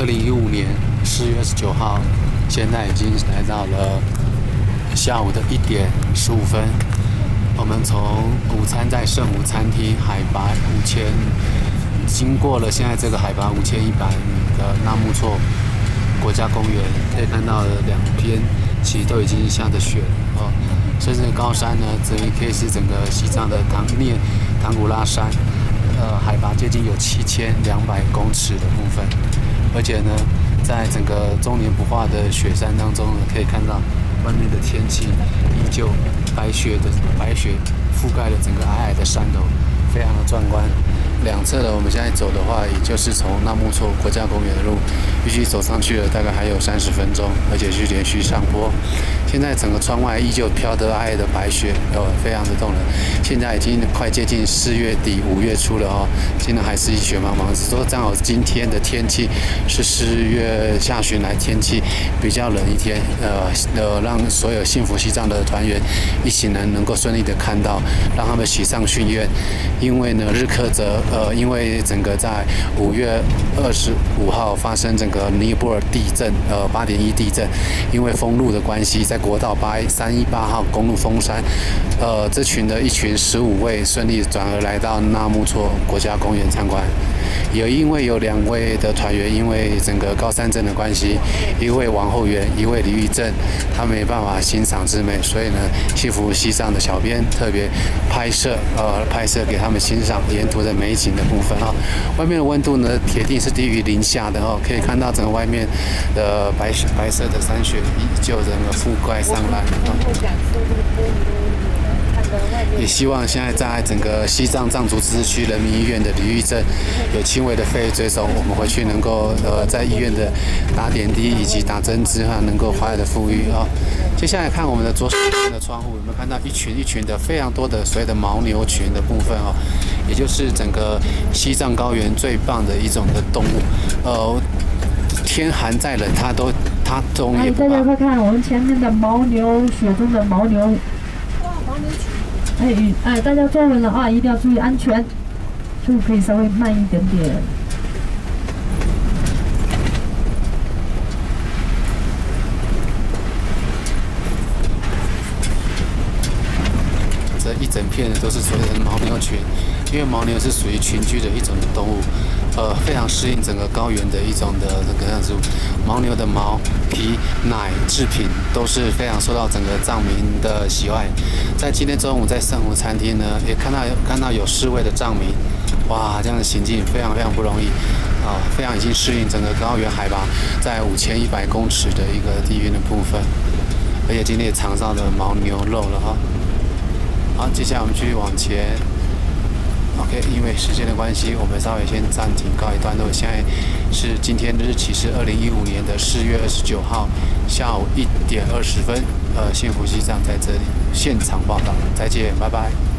2015年4月29号，现在已经来到了下午的1点15分。我们从午餐在圣湖餐厅，海拔5000，经过了现在这个海拔5100米的纳木错国家公园，可以看到两边其实都已经下着雪了甚至高山呢，这里可以是整个西藏的唐古拉山，海拔接近有7200公尺的部分，而且呢，在整个终年不化的雪山当中呢，可以看到外面的天气依旧白雪覆盖了整个皑皑的山头，非常的壮观。两侧的我们现在走的话，也就是从纳木错国家公园的路，预计走上去了大概还有30分钟，而且是连续上坡。现在整个窗外依旧飘得皑皑的白雪，非常的动人。现在已经快接近4月底5月初了现在还是雪茫茫。只说正好今天的天气是4月下旬来天气比较冷一天，让所有幸福西藏的团员一行人能够顺利的看到，让他们喜上训愿。因为呢，日喀则因为整个在5月25号发生整个尼泊尔地震，8.1地震，因为封路的关系，在国道318号公路封山，这一群15位顺利转而来到纳木错国家公园参观。也因为有2位的团员因为整个高山症的关系，一位王后援，一位李玉正，他没办法欣赏之美，所以呢，幸福西藏的小编特别拍摄给他们欣赏沿途的美景的部分外面的温度呢，铁定是低于0下的可以看到整个外面的白色的山雪依旧整个覆盖上来也希望现在在整个西藏藏族自治区人民医院的李玉正有轻微的肺追踪，我们回去能够在医院的打点滴以及打针之后能够快乐的复愈接下来看我们的左手边的窗户，有没有看到一群的非常多的所谓的牦牛群的部分也就是整个西藏高原最棒的一种的动物天寒再冷它动也不怕。 大家快看我们前面的牦牛，雪中的牦牛。牦牛群。大家坐稳了一定要注意安全，速度可以稍微慢一点点。 这一整片都是所谓的牦牛群，因为牦牛是属于群居的一种动物，非常适应整个高原的一种的这个样子。牦牛的毛、皮、奶制品都是非常受到整个藏民的喜爱。在今天中午在圣湖餐厅呢，也看到有4位的藏民，哇，这样的行进非常不容易非常已经适应整个高原海拔在5100公尺的一个地域的部分，而且今天也尝到了牦牛肉了好，接下来我们继续往前。OK， 因为时间的关系，我们稍微先暂停告一段落。现在是今天的日期是2015年的4月29号下午1点20分。幸福西藏在这里现场报道，再见，拜拜。